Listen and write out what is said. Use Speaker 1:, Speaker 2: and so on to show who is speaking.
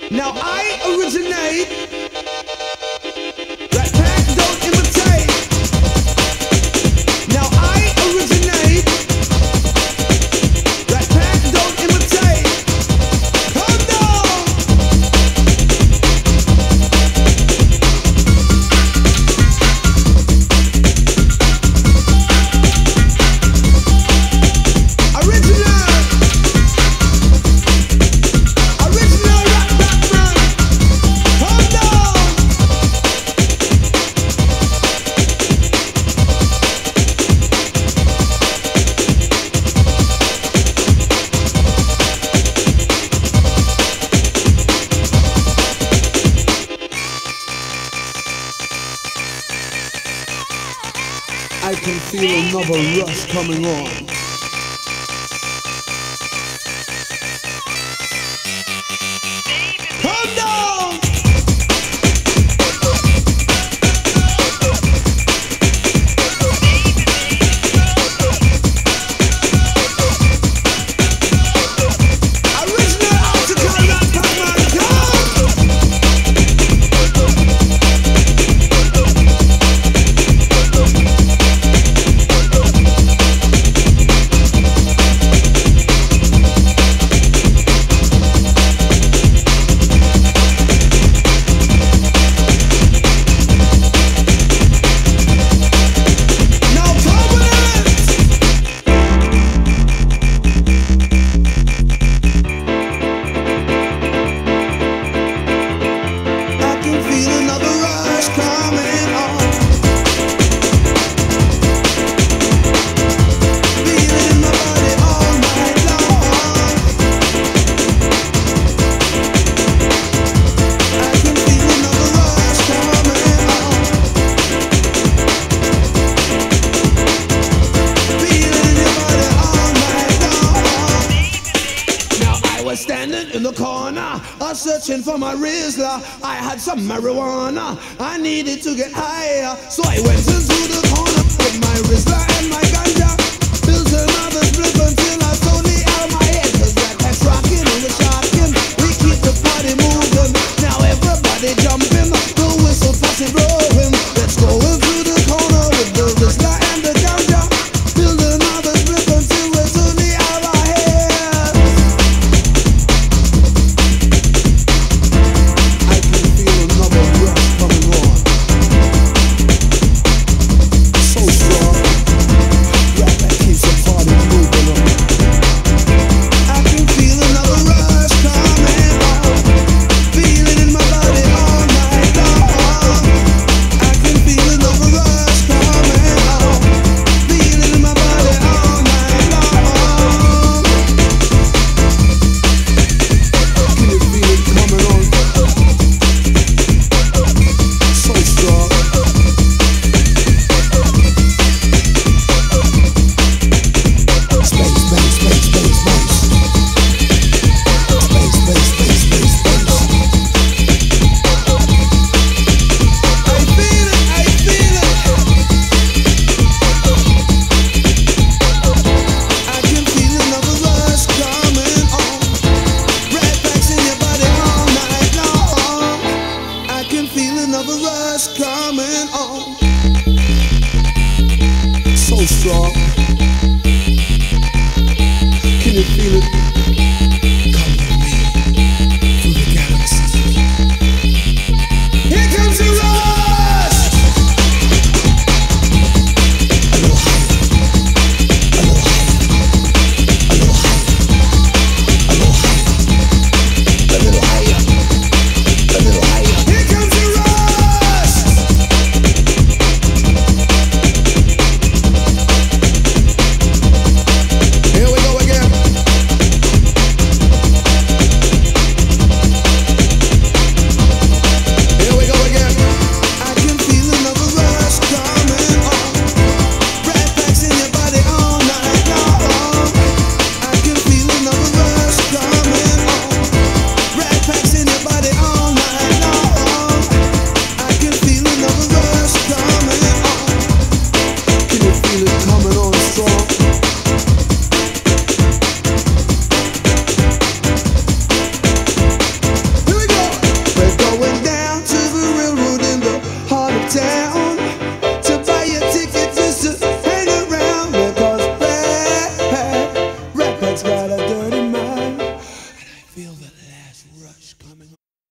Speaker 1: Now I originate. Rat pack don't imitate. Now I originate. Rat pack don't imitate. Come down. Original. Original Rat Pack man. Come down. I can feel another rush coming on. Come down! Original Optical Rat Pack man, come! Now Covenant! I can feel another rush coming on. Feeling my body all night long. I can feel another rush coming on. Feeling your body all night long. Now I was standing in the corner, searching for my Rizla. I had some marijuana, I needed to get higher, so I went into the corner with my Rizla and my ganja.